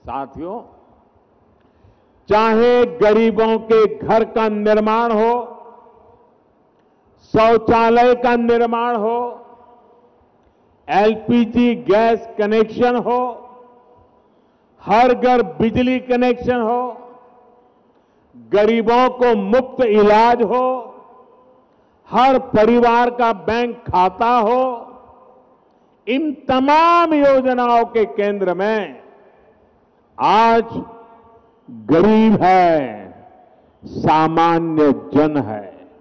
साथियों, चाहे गरीबों के घर का निर्माण हो, शौचालय का निर्माण हो, एलपीजी गैस कनेक्शन हो, हर घर बिजली कनेक्शन हो, गरीबों को मुफ्त इलाज हो, हर परिवार का बैंक खाता हो, इन तमाम योजनाओं के केंद्र में आज गरीब है, सामान्य जन है।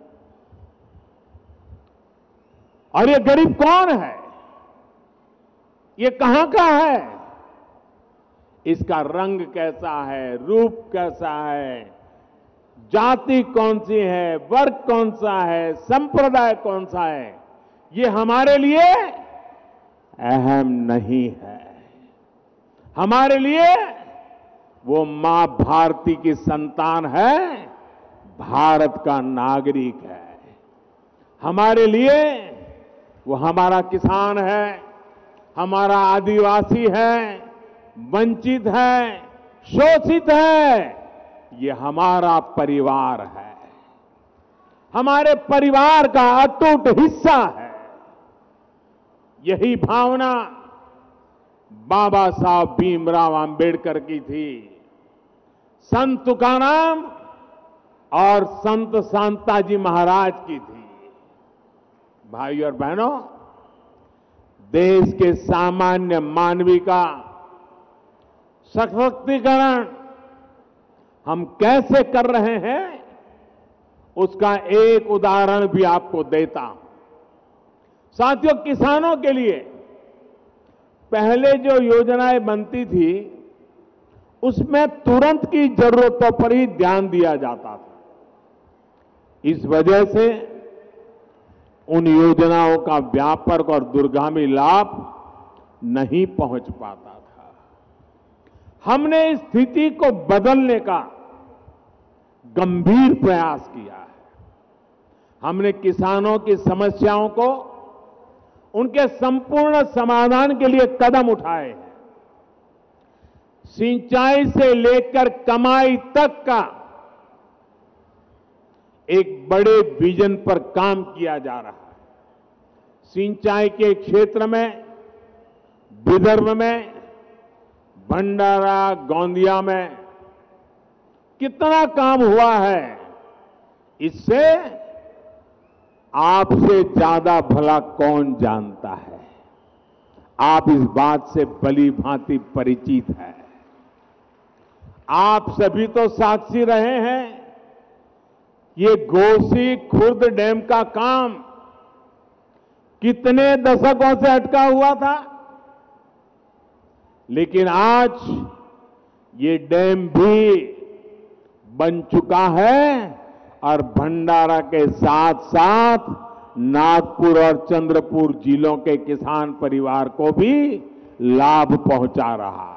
और ये गरीब कौन है? ये कहां का है? इसका रंग कैसा है, रूप कैसा है, जाति कौन सी है, वर्ग कौन सा है, संप्रदाय कौन सा है, ये हमारे लिए अहम नहीं है। हमारे लिए वो मां भारती की संतान है, भारत का नागरिक है। हमारे लिए वो हमारा किसान है, हमारा आदिवासी है, वंचित है, शोषित है। ये हमारा परिवार है, हमारे परिवार का अटूट हिस्सा है। यही भावना बाबा साहब भीमराव अंबेडकर की थी, संत तुकाराम और संत शांताजी महाराज की थी। भाइयों और बहनों, देश के सामान्य मानवी का सशक्तिकरण हम कैसे कर रहे हैं, उसका एक उदाहरण भी आपको देता हूं। साथियों, किसानों के लिए पहले जो योजनाएं बनती थी, उसमें तुरंत की जरूरतों पर ही ध्यान दिया जाता था। इस वजह से उन योजनाओं का व्यापक और दूरगामी लाभ नहीं पहुंच पाता था। हमने इस स्थिति को बदलने का गंभीर प्रयास किया है। हमने किसानों की समस्याओं को उनके संपूर्ण समाधान के लिए कदम उठाए हैं। सिंचाई से लेकर कमाई तक का एक बड़े विजन पर काम किया जा रहा है। सिंचाई के क्षेत्र में विदर्भ में, भंडारा, गोंदिया में कितना काम हुआ है, इससे आपसे ज्यादा भला कौन जानता है। आप इस बात से भली भांति परिचित हैं। आप सभी तो साक्षी रहे हैं। ये घोसी खुर्द डैम का काम कितने दशकों से अटका हुआ था, लेकिन आज ये डैम भी बन चुका है और भंडारा के साथ साथ नागपुर और चंद्रपुर जिलों के किसान परिवार को भी लाभ पहुंचा रहा है।